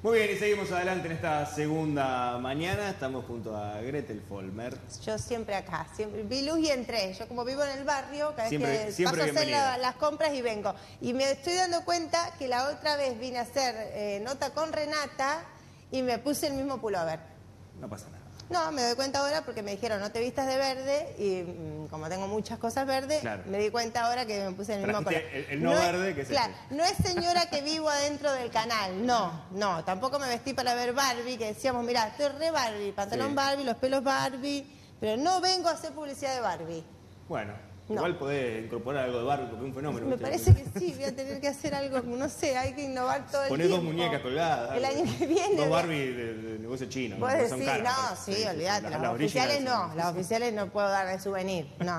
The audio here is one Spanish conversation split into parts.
Muy bien, y seguimos adelante en esta segunda mañana. Estamos junto a Gretel Folmer. Yo siempre acá, siempre vi luz y entré. Yo como vivo en el barrio, cada vez que siempre paso a hacer bienvenida. las compras y vengo. Y me estoy dando cuenta que la otra vez vine a hacer nota con Renata y me puse el mismo pullover. No pasa nada. No, me doy cuenta ahora porque me dijeron no te vistas de verde y como tengo muchas cosas verdes, Claro. me di cuenta ahora que me puse el mismo color. El no verde, que es claro, no es señora que vivo adentro del canal, no, tampoco me vestí para ver Barbie, que decíamos, mira, estoy re Barbie, pantalón Sí. Barbie, los pelos Barbie, pero no vengo a hacer publicidad de Barbie. Bueno, No. igual podés incorporar algo de Barbie porque es un fenómeno. Me parece que sí, voy a tener que hacer algo, no sé, hay que innovar todo el Ponés tiempo. dos muñecas colgadas. El año que viene. Dos Barbie de negocio chino. Vos ¿no? decís, Son caras, no, pero- sí, olvídate, las las oficiales originales no, son- las oficiales no puedo dar de souvenir. No.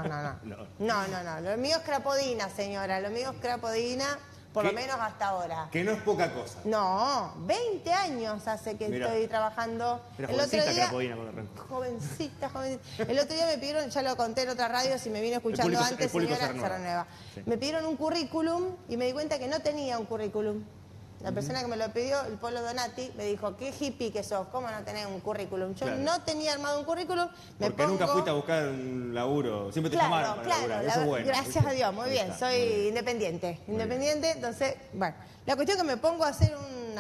No. Lo mío es crapodina, señora, lo mío es crapodina, por lo ¿Qué? menos hasta ahora. Que no es poca cosa. No, 20 años hace que Mirá. estoy trabajando. Era El otro jovencita día, Crapodina cuando arrancó. jovencita. El otro día me pidieron, ya lo conté en otra radio, si me vino escuchando El antes, público señora, se se renueva. renueva. Sí. Me pidieron un currículum y me di cuenta que no tenía un currículum. La persona que me lo pidió, el Polo Donati, me dijo, qué hippie que sos, ¿cómo no tenés un currículum? Yo Claro. no tenía armado un currículum, me Porque pongo... nunca fuiste a buscar un laburo. Siempre te llamaron para laburar. Eso es bueno. gracias ¿viste? a Dios, muy Ahí bien, está, soy muy bien. independiente, entonces, bueno, la cuestión es que me pongo a hacer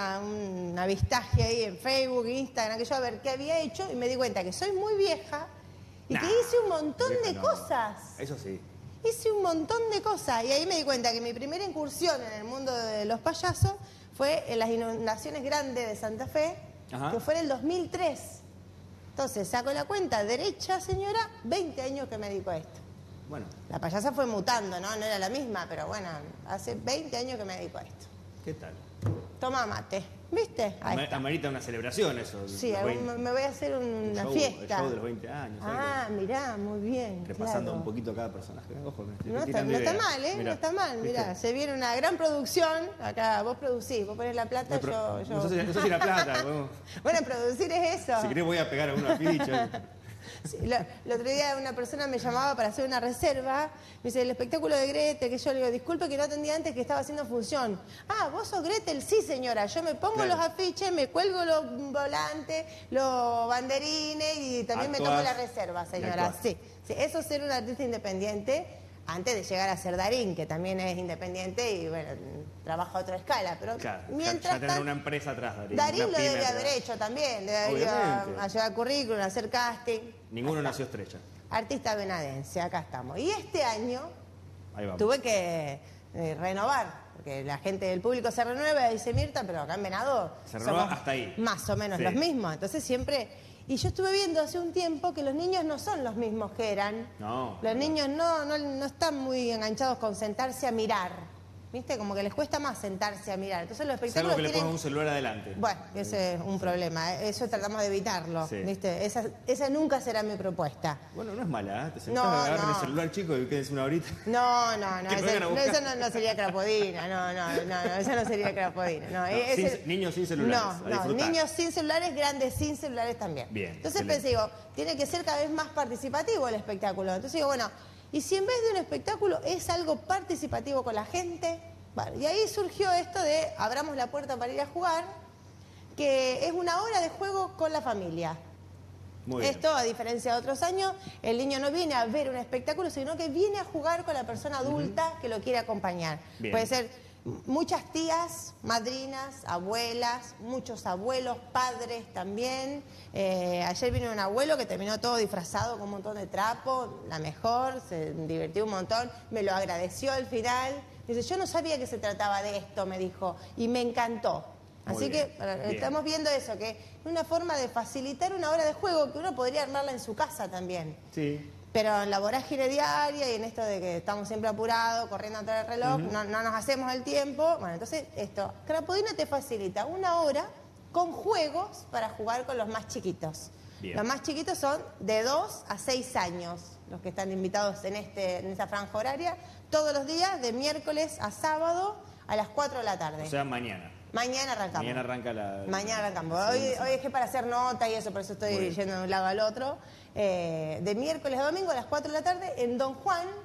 un avistaje ahí en Facebook, Instagram, que yo a ver qué había hecho y me di cuenta que soy muy vieja y que Nah, hice un montón vieja de no. cosas. Eso sí. Hice un montón de cosas y ahí me di cuenta que mi primera incursión en el mundo de los payasos fue en las inundaciones grandes de Santa Fe, Ajá. que fue en el 2003. Entonces, saco la cuenta derecha, señora, 20 años que me dedico a esto. Bueno, La payasa fue mutando, ¿no? No era la misma, pero bueno, hace 20 años que me dedico a esto. ¿qué tal? Toma mate, ¿viste? Ahí está. Amerita una celebración eso. Sí, los 20. me voy a hacer una El fiesta. show de los 20 años. ¿sabes? Ah, mirá, muy bien. Repasando claro. un poquito a cada personaje. Ojo, me estoy No está tirando ideas. mal, ¿eh? Mirá, No está mal, ¿viste? mirá. Se viene una gran producción. Acá vos producís, vos ponés la plata, yo... No sé si la plata. Bueno, producir es eso. Si querés voy a pegar alguna ficha. Sí, el otro día una persona me llamaba para hacer una reserva, me dice, el espectáculo de Gretel, que yo le digo, disculpe que no atendí antes, que estaba haciendo función. Ah, ¿vos sos Gretel? Sí, señora, yo me pongo Claro. los afiches, me cuelgo los volantes, los banderines y también me tomo Actuás la reserva, y señora. actuás. Sí, eso es ser un artista independiente antes de llegar a ser Darín, que también es independiente y bueno, trabaja a otra escala, pero Claro, mientras ya tener tanto... una empresa atrás, Darín. Darín una lo pyme debe atrás. haber hecho también, debe haber ido Obviamente. a llevar currículum, a hacer casting. Ninguno nació estrella. Artista venadense, acá estamos. Y este año Ahí vamos. tuve que renovar, porque la gente del público se renueva, dice Mirta, pero acá en Venado Se renueva somos hasta ahí. más o menos Sí. los mismos. Entonces siempre... Y yo estuve viendo hace un tiempo que los niños no son los mismos que eran. No. Los niños no están muy enganchados con sentarse a mirar. ¿Viste? Como que les cuesta más sentarse a mirar. Entonces los Salvo espectáculos que le tienen... pongas un celular adelante. Bueno, ese es un problema. Eso tratamos de evitarlo. Sí. ¿Viste? Esa nunca será mi propuesta. Bueno, no es mala, ¿eh? Te sentás, No, agarras no. el celular chico y quedes una horita. No, Que te vengan a buscar. eso no sería crapodina, no, eso no sería crapodina. No, Niños sin celulares, a No, disfrutar. niños sin celulares, grandes sin celulares también. Bien, Entonces excelente. pensé, digo, tiene que ser cada vez más participativo el espectáculo. Entonces digo, bueno, y si en vez de un espectáculo es algo participativo con la gente, bueno, y ahí surgió esto de abramos la puerta para ir a jugar, que es una hora de juego con la familia. Muy bien. Esto, a diferencia de otros años, el niño no viene a ver un espectáculo, sino que viene a jugar con la persona adulta que lo quiere acompañar. Bien. Puede ser muchas tías, madrinas, abuelas, muchos abuelos, padres también. Ayer vino un abuelo que terminó todo disfrazado con un montón de trapo, la mejor, se divirtió un montón, me lo agradeció al final. Dice, yo no sabía que se trataba de esto, me dijo, y me encantó. Muy Así bien, que bien. estamos viendo eso, que es una forma de facilitar una hora de juego que uno podría armarla en su casa también. Sí. Pero en la vorágine diaria y en esto de que estamos siempre apurados, corriendo atrás del reloj, no nos hacemos el tiempo. Bueno, entonces esto, Crapodina te facilita una hora con juegos para jugar con los más chiquitos. Bien. Los más chiquitos son de 2 a 6 años, los que están invitados en esta franja horaria, todos los días, de miércoles a sábado, a las 4 de la tarde. O sea, mañana. Mañana arrancamos. Mañana arranca la... Mañana arrancamos. Hoy dejé para hacer nota y eso, por eso Muy estoy bien. yendo de un lado al otro. De miércoles a domingo a las 4 de la tarde en Don Juan,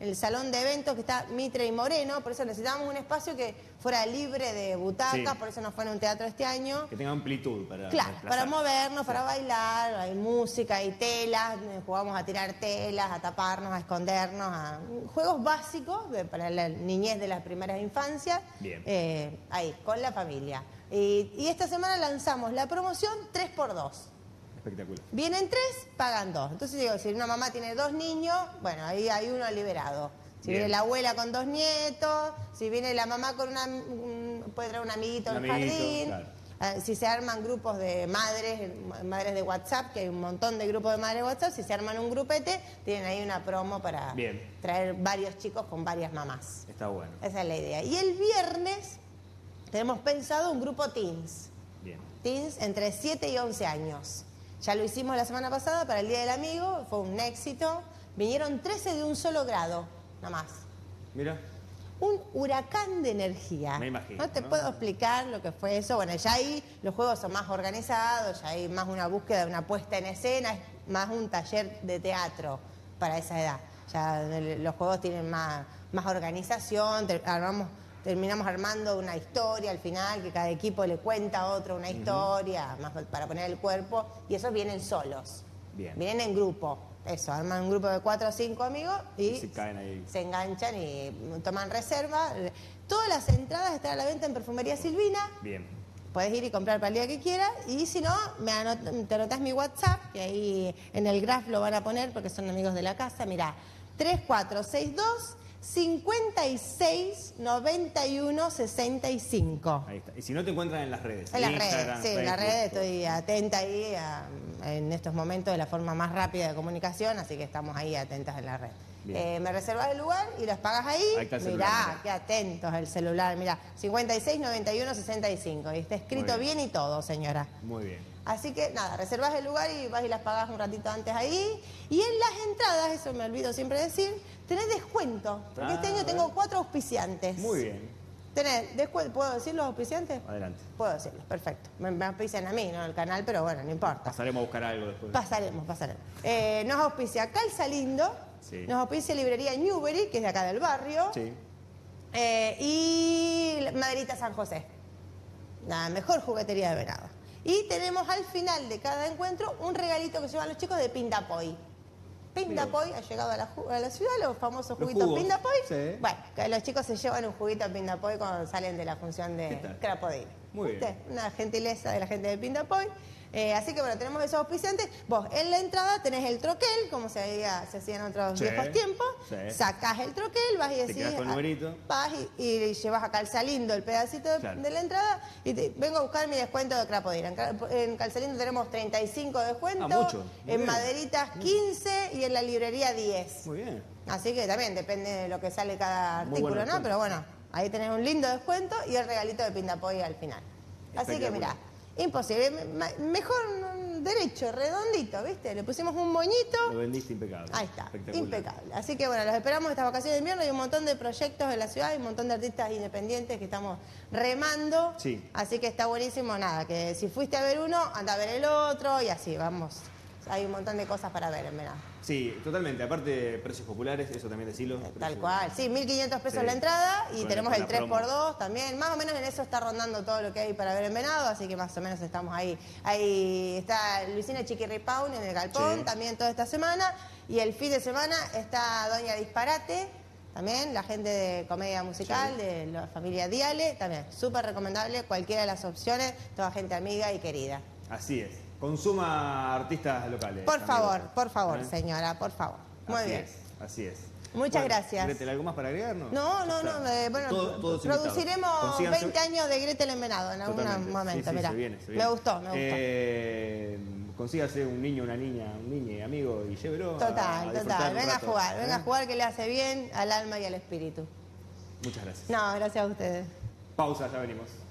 en el salón de eventos que está Mitre y Moreno, por eso necesitábamos un espacio que fuera libre de butacas, Sí. por eso nos fue en un teatro este año. Que tenga amplitud para Claro, desplazar. para movernos, para bailar, hay música, hay telas, jugamos a tirar telas, a taparnos, a escondernos, a juegos básicos para la niñez de las primeras infancias. Bien. Ahí, con la familia. Y esta semana lanzamos la promoción 3x2. Espectacular. Vienen 3, pagan 2. Entonces digo, si una mamá tiene 2 niños, bueno, ahí hay uno liberado. Si Bien. viene la abuela con 2 nietos, si viene la mamá con puede traer un amiguito Un del amiguito, jardín. claro. Si se arman grupos de madres de WhatsApp, que hay un montón de grupos de madres de WhatsApp, si se arman un grupete, tienen ahí una promo para Bien. traer varios chicos con varias mamás. Está bueno. Esa es la idea. Y el viernes tenemos pensado un grupo teens. Bien. Teens entre 7 y 11 años. Ya lo hicimos la semana pasada para el Día del Amigo, fue un éxito. Vinieron 13 de un solo grado, nada más. Mira. Un huracán de energía. Me imagino, No te ¿no? puedo explicar lo que fue eso. Bueno, ya ahí los juegos son más organizados, ya hay más una búsqueda, una puesta en escena, es más un taller de teatro para esa edad. Ya los juegos tienen más organización, terminamos armando una historia al final, que cada equipo le cuenta a otro una historia, más para poner el cuerpo, y esos vienen solos. Bien. Vienen en grupo. Eso, arman un grupo de 4 o 5 amigos y se caen ahí. se enganchan y toman reserva. Todas las entradas están a la venta en Perfumería Silvina. Bien. Puedes ir y comprar para el día que quieras. Y si no, te anotás mi WhatsApp, que ahí en el graph lo van a poner porque son amigos de la casa. Mirá, 3462 56 91 65. Ahí está. Y si no te encuentran en las redes. En las Instagram, redes, sí, en las Facebook, redes todo. estoy atenta ahí en estos momentos de la forma más rápida de comunicación, así que estamos ahí atentas en la red. Bien. Me reservas el lugar y los pagas ahí. Ahí está el Mirá, celular, mirá. qué atentos el celular, mirá, 56 91 65. Y está escrito Muy bien. bien y todo, señora. Muy bien. Así que nada, reservas el lugar y vas y las pagas un ratito antes ahí. Y en las entradas, eso me olvido siempre decir, tenés descuento. Porque este Ah, año a tengo ver. 4 auspiciantes. Muy bien. Tenés descuento, ¿puedo decir los auspiciantes? Adelante. Puedo decirlos, perfecto. Me auspician a mí, no al canal, pero bueno, no importa. Pasaremos a buscar algo después. Pasaremos. Nos auspicia Calza Lindo, Sí. nos auspicia Librería Newbery, que es de acá del barrio, Sí. y Maderita San José, la mejor juguetería de Venado. Y tenemos al final de cada encuentro un regalito que llevan los chicos de Pindapoy. Pindapoy ha llegado a la ciudad, los famosos Los juguitos jugos, Pindapoy. sí. Bueno, que los chicos se llevan un juguito Pindapoy cuando salen de la función ¿Qué de tal? Crapodil. Muy bien. ¿Viste? Una gentileza de la gente de Pindapoy. Así que bueno, tenemos esos auspiciantes. Vos en la entrada tenés el troquel, como se hacía en otros Sí, viejos tiempos. sí. Sacás el troquel, vas y decís. quedás con el numerito. Vas y llevas a Calzalindo el pedacito Claro. de la entrada y vengo a buscar mi descuento de Crapodil. En Calzalindo tenemos 35 de descuento. Ah, mucho. Muy En bien. Maderitas 15 y en la librería 10. Muy bien. Así que también depende de lo que sale cada Muy artículo, bueno ¿no? descuento. Pero bueno, ahí tenés un lindo descuento y el regalito de Pindapoy al final. Así que Espectacular. mirá, imposible. Mejor derecho, redondito, ¿viste? Le pusimos un moñito. Lo vendiste impecable. Ahí está, Espectacular. impecable. Así que bueno, los esperamos estas vacaciones de invierno. Hay un montón de proyectos en la ciudad, hay un montón de artistas independientes que estamos remando. Sí. Así que está buenísimo, nada, que si fuiste a ver uno, anda a ver el otro y así, vamos. Hay un montón de cosas para ver en Venado. Sí, totalmente. Aparte, precios populares, eso también decirlo. Tal cual, sí, 1.500 pesos Sí. la entrada y Con tenemos con el la promo. 3x2 también. Más o menos en eso está rondando todo lo que hay para ver en Venado, así que más o menos estamos ahí. Ahí está Luisina Chiquirripaun en el Galpón, Sí. también toda esta semana. Y el fin de semana está Doña Disparate, también la gente de comedia musical, Sí. de la familia Diale, también súper recomendable, cualquiera de las opciones, toda gente amiga y querida. Así es. Consuma artistas locales. Por amigos. favor, ¿Eh? señora, por favor. Muy Así bien. es, así es. Muchas Bueno, gracias. Gretel, ¿algo más para agregar? No, Ya está. bueno, Todos produciremos invitados. Consíganse- 20 años de Gretel en Venado en algún Totalmente. momento, Sí, sí, mirá. se viene. Me gustó. Consígase un niño, una niña, un niño amigo y llévelo a Total, disfrutar un venga a rato, jugar, ¿eh? venga a jugar que le hace bien al alma y al espíritu. Muchas gracias. No, gracias a ustedes. Pausa, ya venimos.